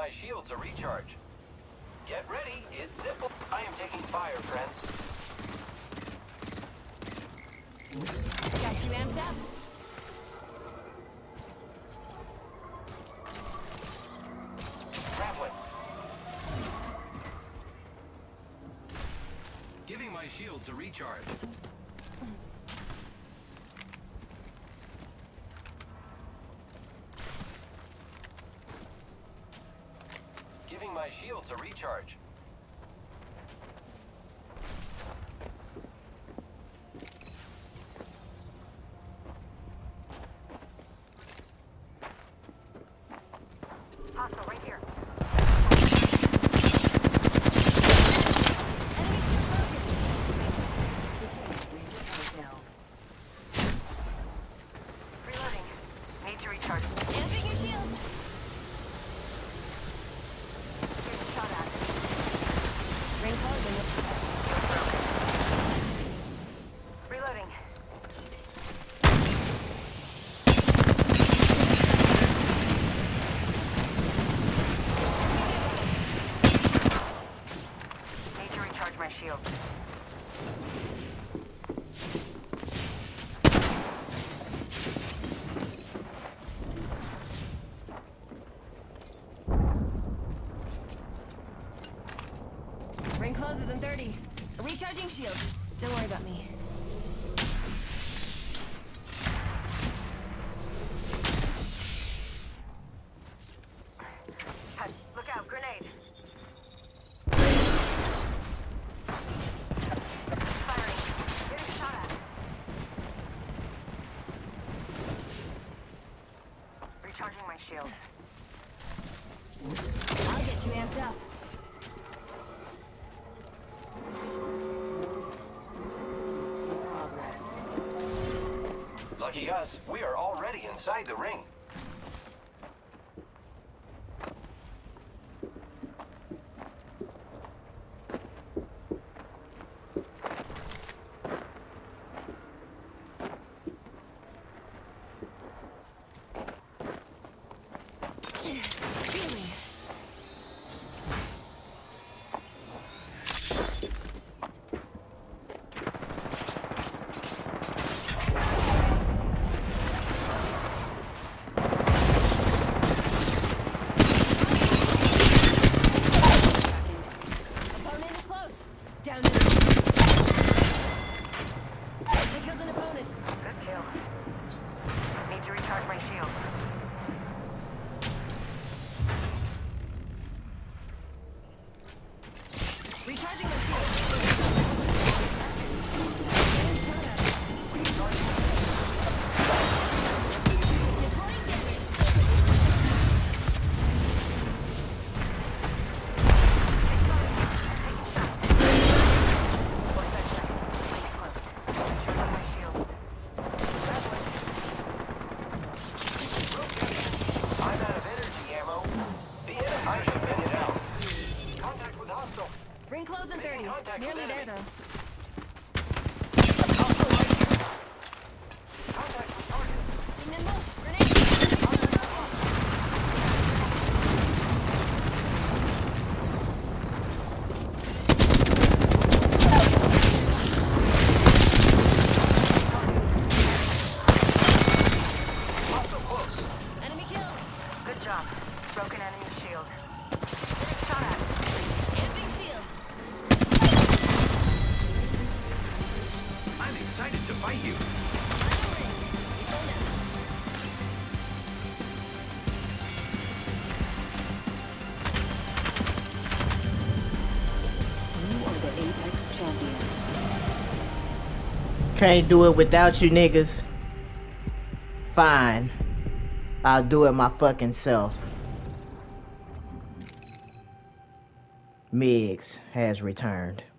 my shields a recharge. Get ready, it's simple. I am taking fire, friends. Got you amped up. Grappling. Giving my shields a recharge. Giving my shields a recharge. Hostile right here. Enemy ship broken. Reloading. Need to recharge. Amping your shields. Getting shot at. Ring closing. Reloading. Need to recharge my shields. Ring closes in 30. Recharging shield. Don't worry about me. Look out, grenade. Firing. Getting shot at. Recharging my shields. I'll get you amped up. Lucky us, we are already inside the ring. Healing. Opponent is close. Down to the... They killed an opponent. Good kill. Need to recharge my shields. Recharging my shield. Getting shot at. Deploying damage. I'm out of energy ammo. I should bin it out. Contact with hostile. Ring close in 30. Contact Nearly with there enemy. though. Hostile right here. Contact with target. Be nimble. Grenade. Hostile close. Enemy killed. Good job. Broken enemy shield. Getting shot at. Amping shields. I'm excited to fight you. Final ring. Go now. You are the Apex Champions. Can't do it without you niggas. Fine. I'll do it my fucking self. Miggs has returned.